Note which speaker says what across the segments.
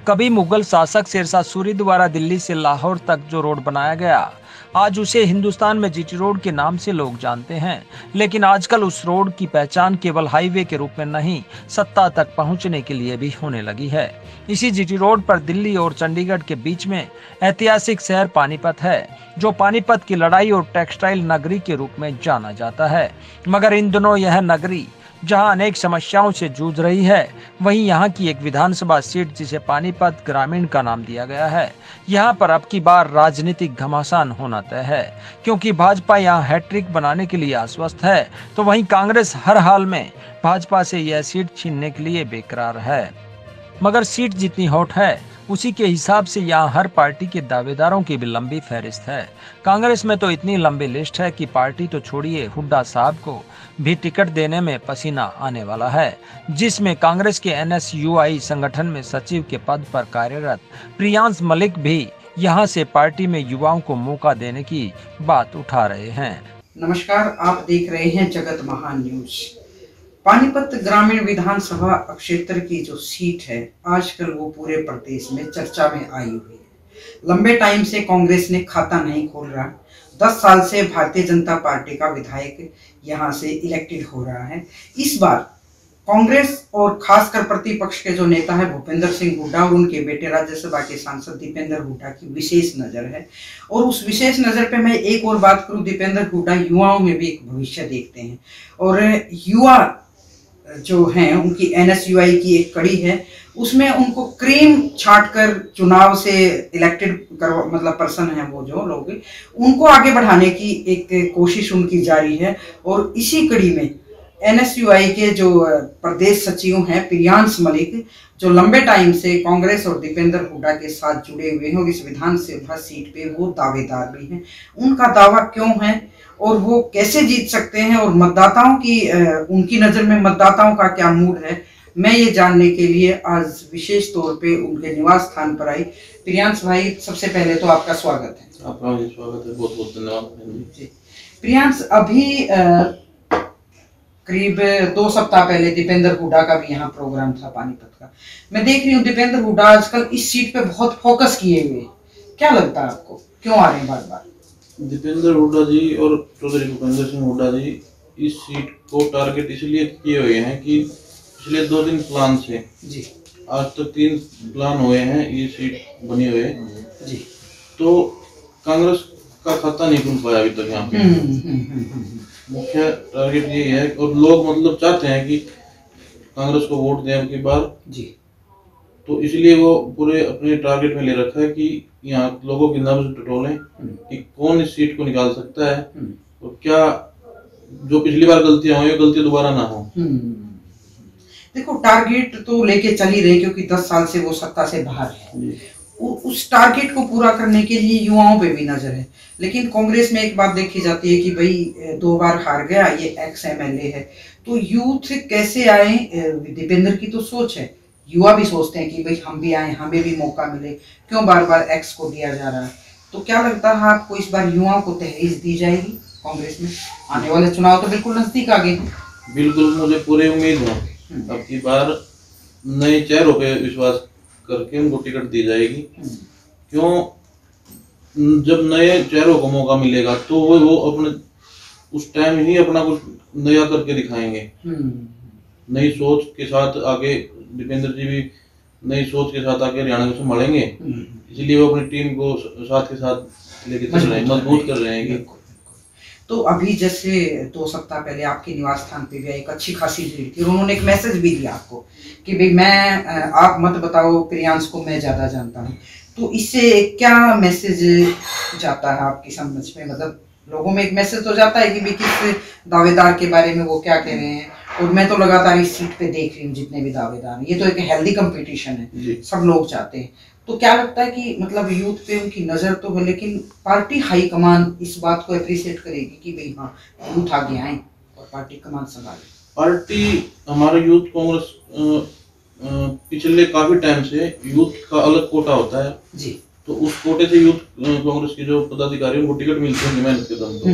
Speaker 1: कभी मुगल शासक शेरशाह सूरी द्वारा दिल्ली से लाहौर तक जो रोड बनाया गया, आज उसे हिंदुस्तान में जीटी रोड के नाम से लोग जानते हैं। लेकिन आजकल उस रोड की पहचान केवल हाईवे के रूप में नहीं, सत्ता तक पहुंचने के लिए भी होने लगी है। इसी जीटी रोड पर दिल्ली और चंडीगढ़ के बीच में ऐतिहासिक शहर पानीपत है, जो पानीपत की लड़ाई और टेक्सटाइल नगरी के रूप में जाना जाता है। मगर इन दिनों यह नगरी जहां अनेक समस्याओं से जूझ रही है, वहीं यहां की एक विधानसभा सीट जिसे पानीपत ग्रामीण का नाम दिया गया है, यहां पर अब की बार राजनीतिक घमासान होना तय है। क्योंकि भाजपा यहां हैट्रिक बनाने के लिए आश्वस्त है, तो वहीं कांग्रेस हर हाल में भाजपा से यह सीट छीनने के लिए बेकरार है। मगर सीट जितनी हॉट है, उसी के हिसाब से यहाँ हर पार्टी के दावेदारों की भी लंबी फहरिस्त है। कांग्रेस में तो इतनी लंबी लिस्ट है कि पार्टी तो छोड़िए, हुड्डा साहब को भी टिकट देने में पसीना आने वाला है, जिसमें कांग्रेस के NSUI संगठन में सचिव के पद पर कार्यरत प्रियांश मलिक भी यहाँ से पार्टी में युवाओं को मौका देने की बात उठा रहे हैं।
Speaker 2: नमस्कार, आप देख रहे हैं जगत महान न्यूज। पानीपत ग्रामीण विधानसभा क्षेत्र की जो सीट है, आजकल वो पूरे प्रदेश में चर्चा में आई हुई है। लंबे टाइम से कांग्रेस ने खाता नहीं खोल रहा। 10 साल से भारतीय जनता पार्टी का विधायक यहां से इलेक्टेड हो रहा है। इस बार कांग्रेस और खासकर प्रतिपक्ष के जो नेता है भूपेंद्र सिंह हुड्डा और उनके बेटे राज्यसभा के सांसद दीपेंद्र हुड्डा की विशेष नजर है। और उस विशेष नजर पे मैं एक और बात करूं, दीपेंद्र हुड्डा युवाओं में भी एक भविष्य देखते हैं और युवा जो हैं उनकी NSUI की एक कड़ी है, उसमें उनको क्रीम छांटकर चुनाव से इलेक्टेड मतलब पर्सन है वो जो लोग, उनको आगे बढ़ाने की एक कोशिश उनकी जारी है। और इसी कड़ी में NSUI के जो प्रदेश सचिव हैं प्रियांश मलिक, जो लंबे टाइम से कांग्रेस और दीपेंद्र हुड्डा के साथ जुड़े हुए हैं और इस विधानसभा सीट पे वो दावेदार भी हैं। उनका दावा क्यों है और वो कैसे जीत सकते हैं और मतदाताओं की उनकी नज़र में मतदाताओं का क्या मूड है, मैं ये जानने के लिए आज विशेष तौर पे उनके निवास स्थान पर आई। प्रियांश भाई, सबसे पहले तो आपका स्वागत है।
Speaker 3: आपका भी स्वागत है, बहुत बहुत धन्यवाद।
Speaker 2: प्रियांश, अभी करीब 2 सप्ताह पहले दीपेंद्र हुड्डा का भी यहाँ प्रोग्राम था पानीपत का। मैं देख रही हूँ दीपेंद्र हुड्डा आजकल इस सीट पे बहुत फोकस किए हुए, क्या लगता है आपको, क्यों आ रहे हैं बार बार?
Speaker 3: दीपेंद्र हुड्डा जी और चौधरी भूपेंद्र सिंह हुड्डा जी इस सीट को टारगेट इसलिए किए हुए हैं कि पिछले 2 दिन प्लान से
Speaker 2: जी
Speaker 3: आज तक 3 प्लान हुए हैं, ये सीट बनी हुए
Speaker 2: जी,
Speaker 3: तो कांग्रेस का खाता नहीं खुल पाया अभी तक यहाँ पे। मुख्य टारगेट यही है और लोग मतलब चाहते हैं कि कांग्रेस को वोट दें की बार
Speaker 2: जी,
Speaker 3: तो इसलिए वो पूरे अपने टारगेट में ले रखा है कि यहाँ लोगों की नब्ज टटोलें कि कौन इस सीट को निकाल सकता है और क्या जो पिछली बार गलतियां हुई गलती दोबारा ना हो।
Speaker 2: देखो, टारगेट तो लेके चल ही रहे क्योंकि 10 साल से वो सत्ता से बाहर है। उस टारगेट को पूरा करने के लिए युवाओं पे भी नजर है। लेकिन कांग्रेस में एक बात देखी जाती है कि भाई 2 बार हार गया, ये एक्स MLA है, तो यूथ कैसे आए? दीपेंद्र की तो सोच है, युवा भी सोचते हैं कि भाई हम भी आए, हमें भी मौका मिले, क्यों बार बार एक्स को दिया जा रहा है? तो क्या लगता है आपको, इस बार युवाओं को तहरीर दी जाएगी कांग्रेस में? आने वाले चुनाव तो बिल्कुल नजदीक आ गए।
Speaker 3: बिल्कुल, मुझे पूरी उम्मीद है अब की बार नए चेहरों पे विश्वास करके उनको टिकट दी जाएगी। क्यों, जब नए चेहरों को मौका मिलेगा तो वो अपने उस टाइम ही अपना कुछ नया करके दिखाएंगे। नई सोच के साथ आगे दीपेंद्र जी भी नई सोच के साथ आगे हरियाणा को संभालेंगे, इसलिए वो अपनी टीम को साथ के साथ लेके चल रहे हैं, मजबूत कर रहे हैं।
Speaker 2: तो अभी जैसे 2 सप्ताह पहले आपके निवास स्थान पे भी एक अच्छी खासी भीड़ थी और उन्होंने एक मैसेज भी दिया आपको कि भाई मैं आप मत बताओ प्रियांश को, मैं ज्यादा जानता हूँ। तो इससे क्या मैसेज जाता है आपकी समझ में? मतलब लोगों में एक मैसेज तो जाता है कि भाई किस दावेदार के बारे में वो क्या कह रहे हैं। और मैं तो लगातार इस सीट पे देख रही हूँ जितने भी दावेदार हैं, ये तो एक हेल्दी कंपटीशन है, सब लोग चाहते हैं। तो क्या लगता है कि मतलब यूथ पे उनकी नजर तो है, लेकिन पार्टी हाईकमान इस बात को अप्रिशिएट करेगी कि भाई हाँ, यूथ आगे आए और पार्टी कमान संभाले?
Speaker 3: पार्टी, हमारे यूथ कांग्रेस पिछले काफी टाइम से यूथ का अलग कोटा होता है जी, तो उस कोटे से यूथ कांग्रेस के जो पदाधिकारी उनको टिकट मिलते हैं मेहनत के दम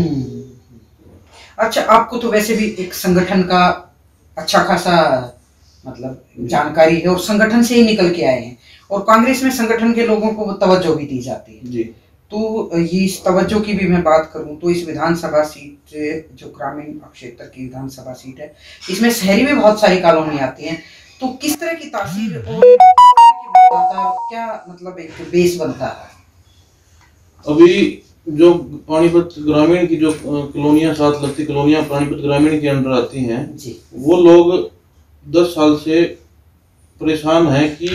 Speaker 3: पर।
Speaker 2: अच्छा, आपको तो वैसे भी एक संगठन का अच्छा खासा मतलब जानकारी है और संगठन से ही निकल के आए हैं, और कांग्रेस में संगठन के लोगों को तवज्जो भी दी जाती है
Speaker 3: जी।
Speaker 2: तो ये इस तवज्जो की भी मैं बात करूं तो इस विधानसभा सीट जो ग्रामीण क्षेत्र की विधानसभा सीट है, इसमें शहरी में बहुत सारी कॉलोनी आती हैं, तो किस तरह की तासीर और क्या मतलब एक बेस बनता है?
Speaker 3: अभी जो पानीपत ग्रामीण की जो कॉलोनियां, 7 लगती कॉलोनियां पानीपत ग्रामीण के अंडर आती हैं
Speaker 2: जी,
Speaker 3: वो लोग 10 साल से परेशान हैं कि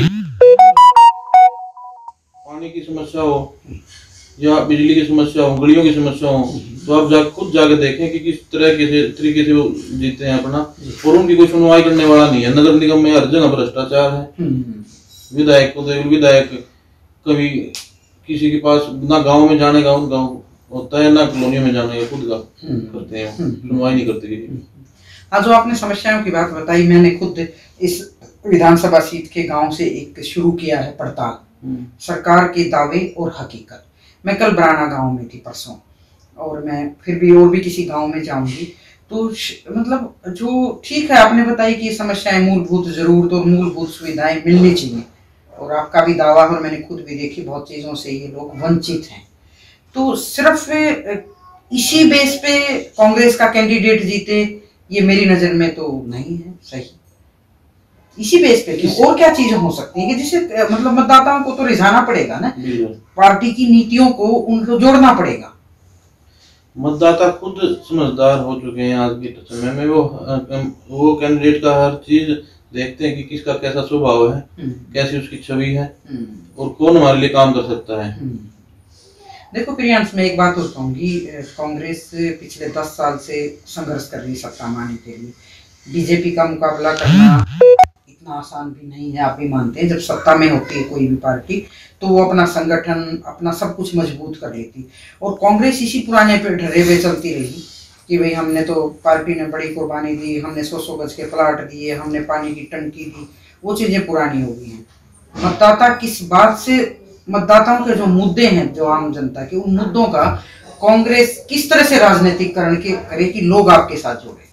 Speaker 3: पानी की समस्या हो या बिजली की समस्या हो, गलियों की समस्या हो, तो आप खुद जाके देखें कि किस तरीके से वो जीते हैं अपना, और उनकी कोई सुनवाई करने वाला नहीं है। नगर निगम में हर जगह भ्रष्टाचार है। विधायक कभी किसी के पास ना गांव में जाने का गांव होता है, ना कॉलोनियों में जाने का खुद का करते हैं, सुनवाई नहीं करते किसी।
Speaker 2: हाँ, जो आपने समस्याओं की बात बताई, मैंने खुद इस विधानसभा सीट के गांव से एक शुरू किया है पड़ताल, सरकार के दावे और हकीकत। मैं कल बराना गांव में थी परसों, और मैं फिर भी और भी किसी गांव में जाऊंगी, तो मतलब जो ठीक है आपने बताई कि ये समस्याएं, मूलभूत जरूरत और मूलभूत सुविधाएं मिलनी चाहिए, और आपका भी दावा, और मैंने खुद भी देखी, बहुत चीजों से ये लोग वंचित हैं। तो सिर्फ इसी बेस पे कांग्रेस का कैंडिडेट जीते, ये मेरी नजर में तो नहीं है सही। इसी बेस पे क्यों? और क्या चीजें हो सकती है कि जिसे मतलब मतदाताओं को तो रिझाना पड़ेगा ना, पार्टी की नीतियों को उनको जोड़ना पड़ेगा।
Speaker 3: मतदाता खुद समझदार हो चुके हैं आज के समय में, वो कैंडिडेट का हर चीज देखते हैं कि किसका कैसा स्वभाव है, कैसी उसकी छवि है, और कौन हमारे लिए काम कर सकता है।
Speaker 2: देखो प्रियांश, मैं एक बात और कहूंगी, कांग्रेस पिछले 10 साल से संघर्ष कर रही सत्ता माने के लिए। बीजेपी का मुकाबला करना इतना आसान भी नहीं है, आप भी मानते हैं। जब सत्ता में होती है कोई भी पार्टी तो वो अपना संगठन, अपना सब कुछ मजबूत कर लेती, और कांग्रेस इसी पुराने पे ढर्रे हुए चलती रही कि भाई हमने तो, पार्टी ने बड़ी कुर्बानी दी, हमने 100 गज के प्लाट दिए, हमने पानी की टंकी दी, वो चीजें पुरानी हो गई हैं। मतदाता किस बात से, मतदाताओं के जो मुद्दे हैं, जो आम जनता के, उन मुद्दों का कांग्रेस किस तरह से राजनीतिकरण करे कि लोग आपके साथ जुड़े?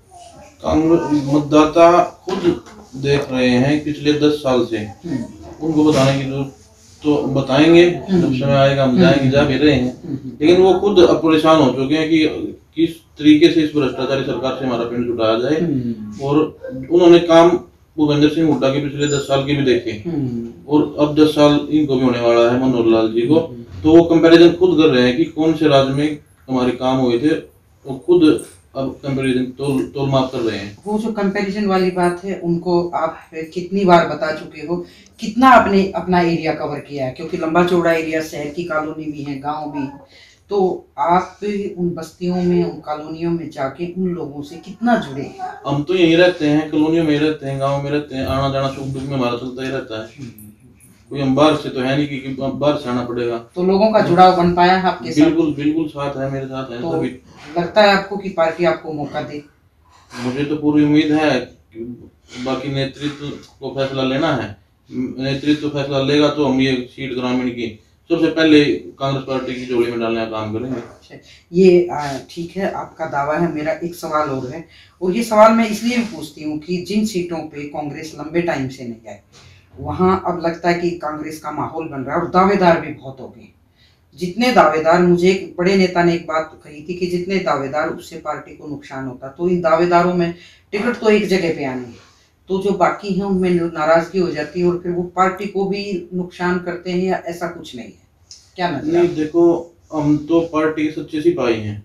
Speaker 3: मतदाता खुद देख रहे हैं पिछले 10 साल से, उनको बताने की जरूरत तो बताएंगे, जब समय आएगा हम जाएंगे, जा भी रहे हैं, लेकिन वो खुद अब परेशान हो चुके हैं कि किस तरीके से इस भ्रष्टाचारी सरकार से हमारा पिंड छुटाया जाए। और उन्होंने काम भूपेंद्र सिंह हुड्डा के पिछले 10 साल के भी देखे, और अब 10 साल इनको भी होने वाला है, मनोहर लाल जी को, तो वो कंपैरिजन खुद कर रहे हैं कि कौन से राज्य में हमारे काम हुए थे, वो खुद अब कंपैरिजन तोल माप कर रहे हैं।
Speaker 2: वो जो कंपैरिजन वाली बात है, उनको आप कितनी बार बता चुके हो, कितना आपने अपना एरिया कवर किया है? क्योंकि लंबा चौड़ा एरिया, शहर की कॉलोनी भी है, गांव भी, तो आप उन बस्तियों में, उन कॉलोनियों में जाके उन लोगों से कितना जुड़े?
Speaker 3: हम तो यहीं रहते हैं, कॉलोनियों में रहते हैं, गाँव में रहते हैं, आना जाना सुख दुख में हमारा चलता ही रहता है। कोई हम बाहर से तो है नहीं कि बाहर से आना पड़ेगा।
Speaker 2: तो लोगों का जुड़ाव बन पाया है आपके साथ?
Speaker 3: बिल्कुल साथ है, मेरे साथ है।
Speaker 2: तो लगता है आपको कि पार्टी आपको मौका दे?
Speaker 3: मुझे तो पूरी उम्मीद है, बाकी नेतृत्व को फैसला लेना है, नेतृत्व फैसला लेगा तो हम ये सीट ग्रामीण की सबसे पहले कांग्रेस पार्टी की झोली में डालने का काम करेंगे।
Speaker 2: ये ठीक है, आपका दावा है। मेरा एक सवाल और है, और ये सवाल मैं इसलिए भी पूछती हूँ कि जिन सीटों पे कांग्रेस लंबे टाइम से नहीं आई, वहां अब लगता है कि कांग्रेस का माहौल बन रहा है, और दावेदार भी बहुत हो गए। जितने दावेदार, मुझे एक बड़े नेता ने एक बात कही थी कि जितने दावेदार उससे पार्टी को नुकसान होता, तो इन दावेदारों में टिकट तो एक जगह पे आने, तो जो बाकी हैं उनमें नाराजगी हो जाती है, और फिर वो पार्टी को भी नुकसान करते हैं, या ऐसा कुछ नहीं है? क्या नजर?
Speaker 3: नहीं, देखो, हम तो पार्टी के सच्चे सिपाही हैं,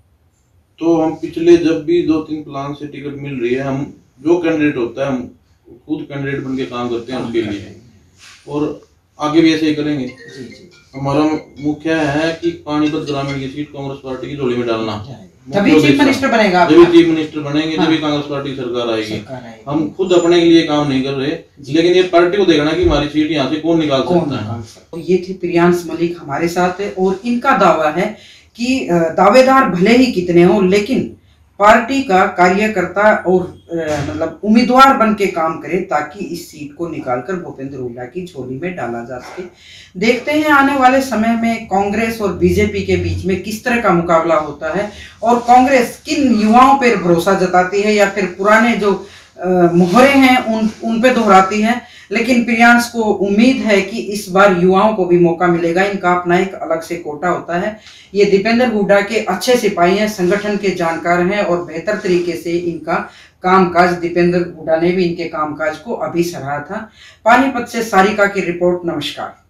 Speaker 3: तो हम पिछले जब भी 2-3 प्लान से टिकट मिल रही है, हम जो कैंडिडेट होता है हम खुद कैंडिडेट बन के काम करते हैं उसके लिए, और आगे भी ऐसे ही करेंगे। हमारा मुख्य है कि पानीपत ग्रामीण की सीट कांग्रेस पार्टी की झोली में डालना।
Speaker 2: तभी चीफ मिनिस्टर बनेगा,
Speaker 3: जब चीफ मिनिस्टर बनेंगे, जब कांग्रेस पार्टी सरकार आएगी। हम खुद अपने के लिए काम नहीं कर रहे, लेकिन ये पार्टी को देखना कि हमारी सीट यहाँ से कौन निकाल सकता है।
Speaker 2: तो ये थे प्रियांश मलिक हमारे साथ है, और इनका दावा है कि दावेदार भले ही कितने हो, लेकिन पार्टी का कार्यकर्ता और मतलब उम्मीदवार बन के काम करे, ताकि इस सीट को निकालकर भूपेंद्र हुड्डा की झोली में डाला जा सके। देखते हैं आने वाले समय में कांग्रेस और बीजेपी के बीच में किस तरह का मुकाबला होता है, और कांग्रेस किन युवाओं पर भरोसा जताती है, या फिर पुराने जो मोहरे हैं उन पे दोहराती है। लेकिन प्रियांश को उम्मीद है कि इस बार युवाओं को भी मौका मिलेगा। इनका अपना एक अलग से कोटा होता है। ये दीपेंद्र हुड्डा के अच्छे सिपाही हैं, संगठन के जानकार हैं और बेहतर तरीके से इनका कामकाज, दीपेंद्र हुड्डा ने भी इनके कामकाज को अभी सराहा था। पानीपत से सारिका की रिपोर्ट। नमस्कार।